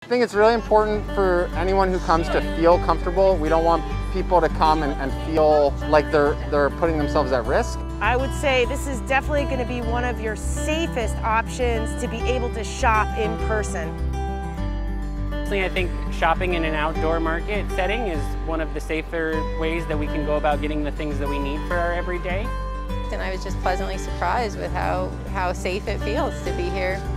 I think it's really important for anyone who comes to feel comfortable. We don't want people to come and feel like they're putting themselves at risk. I would say this is definitely going to be one of your safest options to be able to shop in person. I think shopping in an outdoor market setting is one of the safer ways that we can go about getting the things that we need for our everyday. And I was just pleasantly surprised with how safe it feels to be here.